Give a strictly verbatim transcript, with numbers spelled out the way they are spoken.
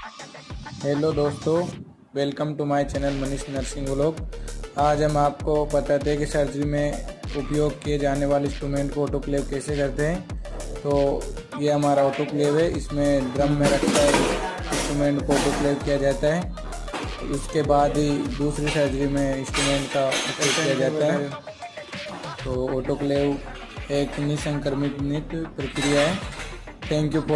Hello दोस्तों, welcome to my channel Manish nursing vlog. आज हम आपको बताते हैं कि सर्जरी में उपयोग किए जाने वाले इंस्ट्रूमेंट को ऑटोक्लेव कैसे करते हैं। तो ये हमारा ऑटोक्लेव है, इसमें ड्रम में रखकर इंस्ट्रूमेंट को ऑटोक्लेव किया जाता है। उसके बाद ही दूसरी सर्जरी में इंस्ट्रूमेंट का उपयोग किया जाता है। तो ऑटोक्लेव एक निसंक्रमित प्रक्रिया है। Thank you.